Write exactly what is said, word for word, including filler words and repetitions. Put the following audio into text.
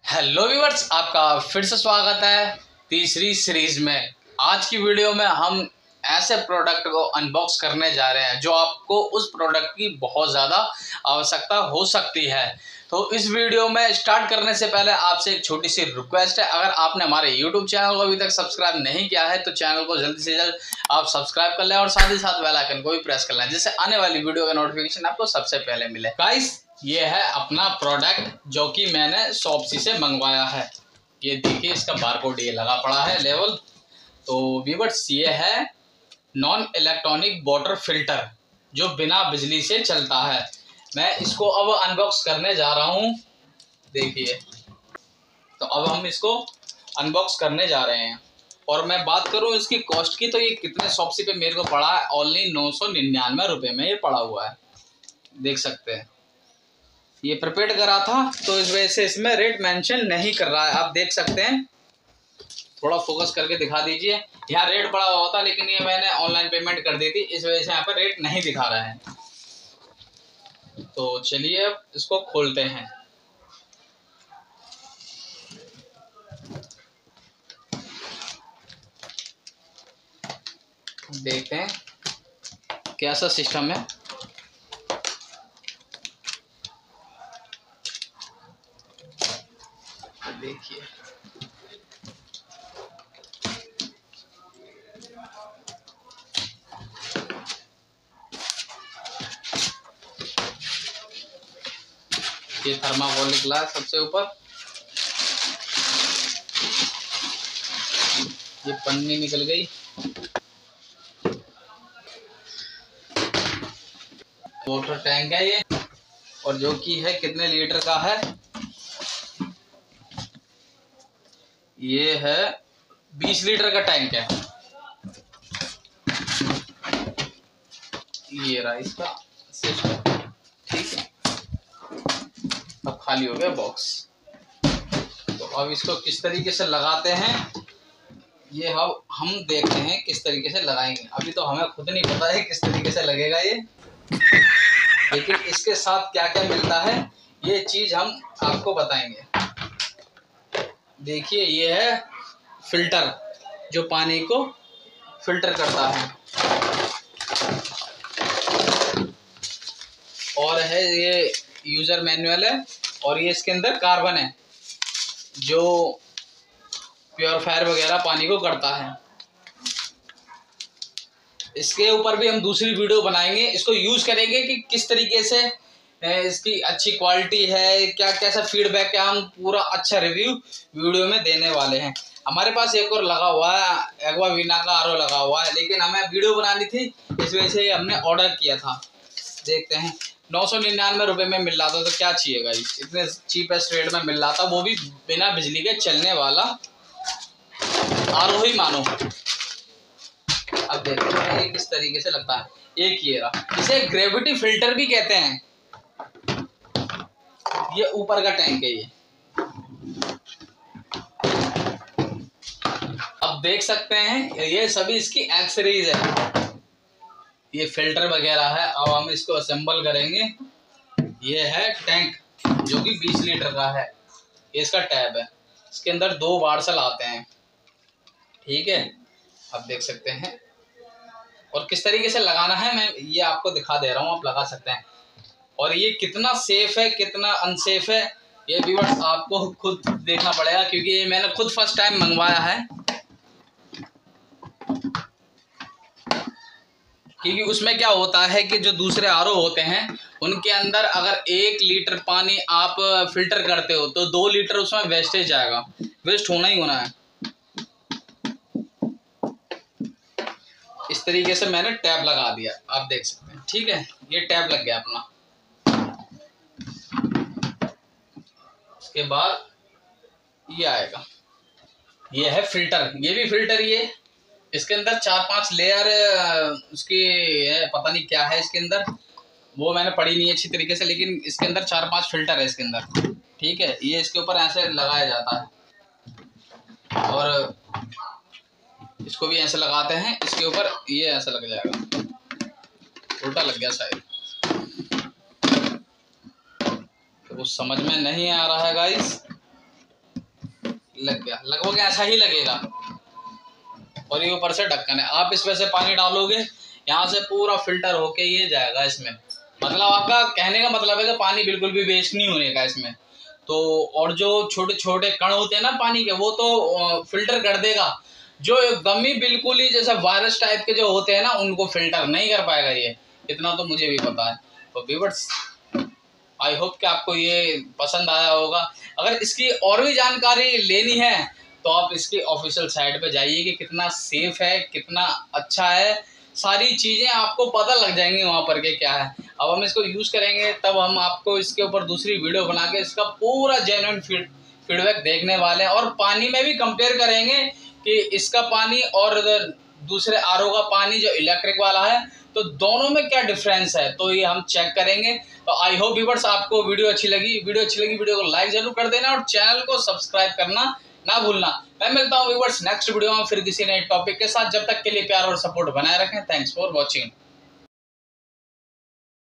Hello viewers, आपका फिर से स्वागत है तीसरी सीरीज में। आज की वीडियो में हम ऐसे प्रोडक्ट को अनबॉक्स करने जा रहे हैं जो आपको उस प्रोडक्ट की बहुत ज़्यादा आवश्यकता हो सकती है। तो इस वीडियो में स्टार्ट करने से पहले आपसे एक छोटी सी रिक्वेस्ट है, अगर आपने हमारे यूट्यूब चैनल को अभी तक सब्सक्राइब नहीं किया है तो चैनल को जल्दी से जल्द आप सब्सक्राइब कर लें और साथ ही साथ बेल आइकन को भी प्रेस कर लें, जिससे आने वाली वीडियो का नोटिफिकेशन आपको सबसे पहले मिले। गाइस, ये है अपना प्रोडक्ट जो कि मैंने शॉप्सी से मंगवाया है। ये देखिए, इसका बारकोड ये लगा पड़ा है लेवल। तो व्यूअर्स, ये है नॉन इलेक्ट्रॉनिक वाटर फिल्टर जो बिना बिजली से चलता है। मैं इसको अब अनबॉक्स करने जा रहा हूँ। देखिए, तो अब हम इसको अनबॉक्स करने जा रहे हैं। और मैं बात करूँ इसकी कॉस्ट की, तो ये कितने शॉप्सी पे मेरे को पड़ा है, ओनली नौ सौ निन्यानवे रुपये में ये पड़ा हुआ है। देख सकते हैं, ये प्रिपेयर करा था तो इस वजह से इसमें रेट मेंशन नहीं कर रहा है। आप देख सकते हैं, थोड़ा फोकस करके दिखा दीजिए। यहाँ रेट पड़ा हुआ होता, लेकिन ये मैंने ऑनलाइन पेमेंट कर दी थी, इस वजह से यहाँ पर रेट नहीं दिखा रहा है। तो चलिए अब इसको खोलते हैं। देखते हैं कैसा सिस्टम है। देखिए, ये थर्माकोल निकला है सबसे ऊपर। ये पन्नी निकल गई। वाटर टैंक है ये, और जो कि है कितने लीटर का है, ये है बीस लीटर का टैंक है। ये रहा इसका सिस्टम, ठीक है। अब खाली हो गया बॉक्स। तो अब इसको किस तरीके से लगाते हैं ये हम हम देखते हैं किस तरीके से लगाएंगे। अभी तो हमें खुद नहीं पता है किस तरीके से लगेगा ये, लेकिन इसके साथ क्या क्या मिलता है ये चीज हम आपको बताएंगे। देखिए, ये है फिल्टर जो पानी को फिल्टर करता है, और है ये यूजर मैनुअल है, और ये इसके अंदर कार्बन है जो प्योरीफायर वगैरह पानी को करता है। इसके ऊपर भी हम दूसरी वीडियो बनाएंगे, इसको यूज करेंगे कि किस तरीके से इसकी अच्छी क्वालिटी है, क्या कैसा फीडबैक है, हम पूरा अच्छा रिव्यू वीडियो में देने वाले हैं। हमारे पास एक और लगा हुआ है, एक्वावीना का आर ओ लगा हुआ है, लेकिन हमें वीडियो बनानी थी, इस वजह से हमने ऑर्डर किया था। देखते हैं, नौ सौ निन्यानवे रुपये में मिल रहा था, तो क्या चाहिए गाइस, इतने चीपेस्ट रेट में मिल रहा था, वो भी बिना बिजली के चलने वाला आर ओ ही मानो। अब देखते हैं ये किस तरीके से लगता है। एक ये रहा, इसे ग्रेविटी फिल्टर भी कहते हैं। ये ऊपर का टैंक है ये। अब देख सकते हैं ये सभी इसकी एक्सेसरीज है, ये फिल्टर वगैरह है। अब हम इसको असेंबल करेंगे। ये है टैंक जो कि बीस लीटर का है, ये इसका टैब है, इसके अंदर दो वार्सल आते हैं, ठीक है। अब देख सकते हैं, और किस तरीके से लगाना है मैं ये आपको दिखा दे रहा हूँ, आप लगा सकते हैं। और ये कितना सेफ है कितना अनसेफ है ये व्यूअर्स आपको खुद देखना पड़ेगा, क्योंकि ये मैंने खुद फर्स्ट टाइम मंगवाया है। क्योंकि उसमें क्या होता है कि जो दूसरे आर ओ होते हैं उनके अंदर अगर एक लीटर पानी आप फिल्टर करते हो तो दो लीटर उसमें वेस्टेज जाएगा, वेस्ट होना ही होना है। इस तरीके से मैंने टैब लगा दिया, आप देख सकते हैं, ठीक है। ये टैब लग गया अपना। उसके बाद ये आएगा, ये है फिल्टर, ये भी फिल्टर। ये इसके अंदर चार पांच लेयर उसकी है, पता नहीं क्या है इसके अंदर, वो मैंने पढ़ी नहीं अच्छी तरीके से, लेकिन इसके अंदर चार पांच फिल्टर है इसके अंदर, ठीक है। ये इसके ऊपर ऐसे लगाया जाता है, और इसको भी ऐसे लगाते हैं, इसके ऊपर ये ऐसा लग जाएगा, उल्टा लग गया शायद। तो कुछ समझ में नहीं आ रहा है गाइस, लग गया, लगभग ऐसा ही लगेगा। और ये ऊपर से ढक्कन है, आप इसमें से पानी डालोगे, यहाँ से पूरा फिल्टर होके ये जाएगा इसमें। मतलब आपका कहने का मतलब है कि पानी बिल्कुल भी वेस्ट नहीं होने का इसमें। तो और जो छोटे छोटे कण होते हैं ना पानी के, वो तो फिल्टर कर देगा। जो एकदम ही बिल्कुल ही जैसे वायरस टाइप के जो होते हैं ना, उनको फिल्टर नहीं कर पाएगा ये, इतना तो मुझे भी पता है। तो व्यूअर्स, आई होप कि आपको ये पसंद आया होगा। अगर इसकी और भी जानकारी लेनी है तो आप इसकी ऑफिशियल साइट पे जाइए कि कितना सेफ है, कितना अच्छा है, सारी चीज़ें आपको पता लग जाएंगी वहाँ पर के क्या है। अब हम इसको यूज़ करेंगे तब हम आपको इसके ऊपर दूसरी वीडियो बना के इसका पूरा जेन्युइन फीडबैक देखने वाले हैं, और पानी में भी कंपेयर करेंगे कि इसका पानी और दूसरे आर ओ का पानी जो इलेक्ट्रिक वाला है, तो दोनों में क्या डिफरेंस है, तो ये हम चेक करेंगे। तो आई होप व्यूअर्स आपको वीडियो अच्छी लगी। वीडियो अच्छी लगी वीडियो को लाइक जरूर कर देना और चैनल को सब्सक्राइब करना ना भूलना। मैं मिलता हूँ व्यूअर्स नेक्स्ट वीडियो में फिर किसी नए टॉपिक के साथ। जब तक के लिए प्यार और सपोर्ट बनाए रखें। Thanks for watching.